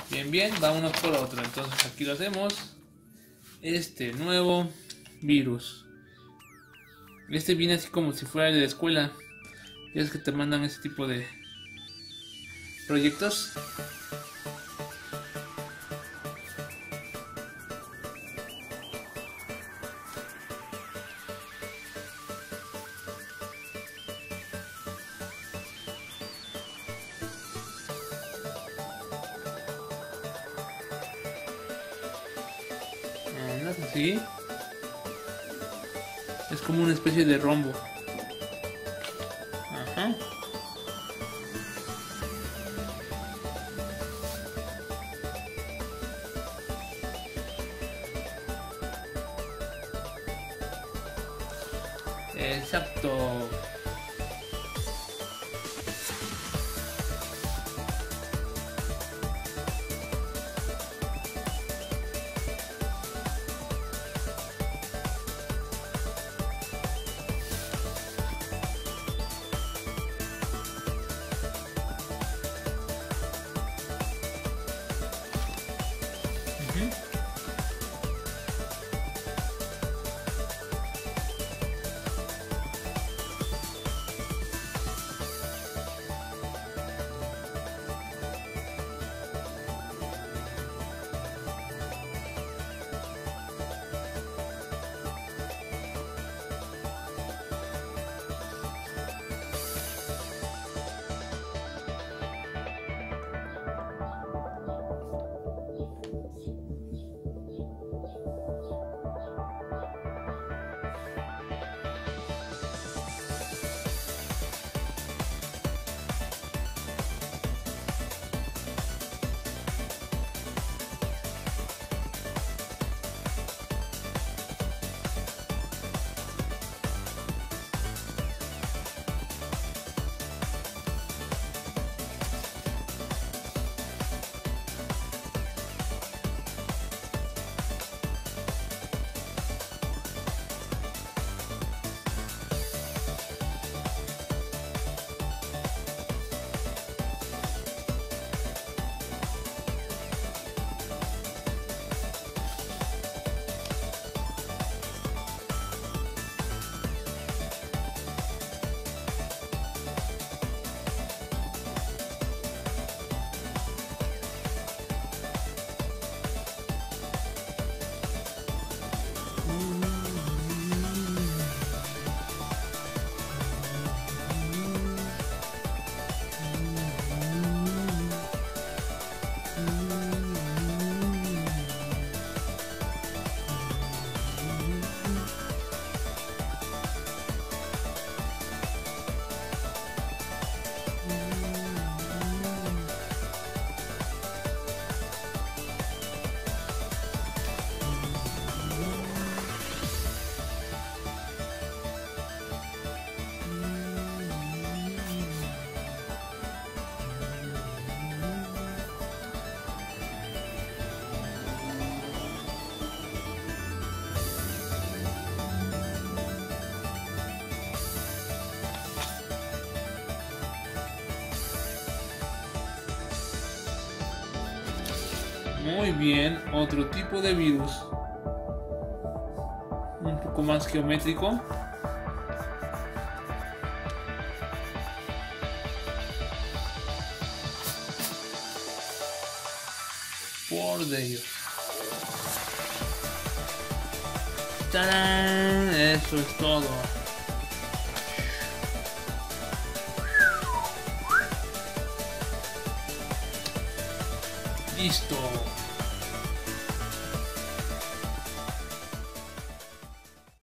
Bien, bien, vámonos por otro. Entonces aquí lo hacemos. Este nuevo virus. Este viene así como si fuera de la escuela. Ya es que te mandan ese tipo de proyectos. No es así. Es como una especie de rombo. Ajá. Exacto. Ujú. Muy bien, otro tipo de virus. Un poco más geométrico. Por Dios. ¡Tarán! Eso es todo. Listo.